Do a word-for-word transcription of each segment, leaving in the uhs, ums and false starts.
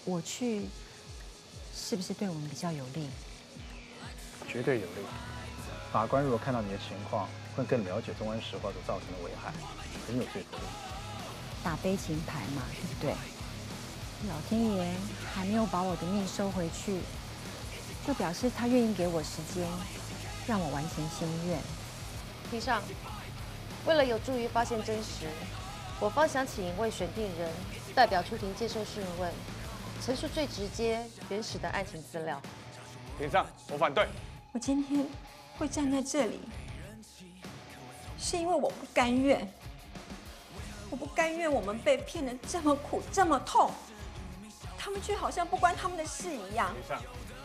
我去，是不是对我们比较有利？ 绝对有利。法官如果看到你的情况，会更了解中安石化所造成的危害，很有说服力。 打悲情牌嘛，对不对？老天爷还没有把我的命收回去，就表示他愿意给我时间，让我完成心愿。 庭上，为了有助于发现真实，我方想请一位选定人代表出庭接受讯问，陈述最直接、原始的案情资料。 庭上，我反对。 我今天会站在这里，是因为我不甘愿，我不甘愿我们被骗得这么苦、这么痛，他们却好像不关他们的事一样。 庭上，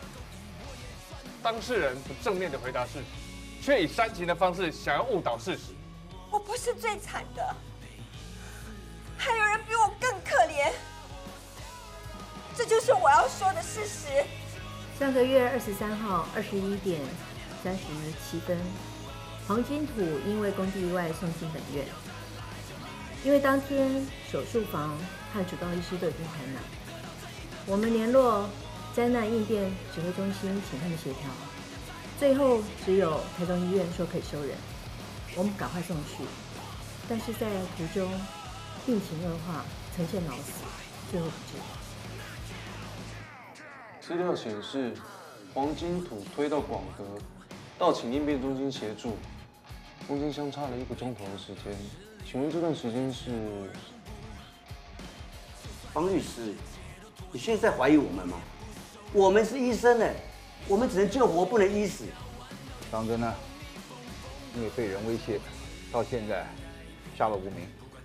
当事人不正面的回答事实，却以煽情的方式想要误导事实。 我不是最惨的，还有人比我更可怜，这就是我要说的事实。 上个月二十三号二十一点三十七分，黄金土因为工地意外送进本院。因为当天手术房和主刀医师都已经排满，我们联络灾难应变指挥中心，请他们协调，最后只有台中医院说可以收人，我们赶快送去，但是在途中病情恶化，呈现脑死，最后不治。 资料显示，黄金土推到广德，到请应变中心协助，中间相差了一个钟头的时间。请问这段时间是？ 方律师，你现在在怀疑我们吗？我们是医生哎，我们只能救活，不能医死。 张真呢？因为被人威胁，到现在下落不明。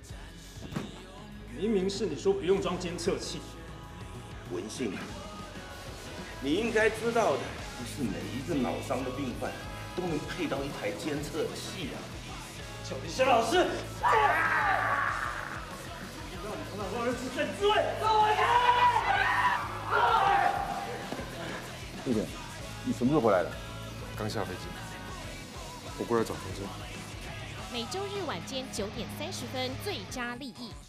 明明是你说不用装监测器， 文信。你应该知道的，不是每一个脑伤的病患都能配到一台监测器啊！ 邱立轩老师，让你头脑让人自证自卫，跟我一弟，你什么时候回来的？ 刚下飞机，我过来找同志。 每周日晚间九点三十分，最佳利益。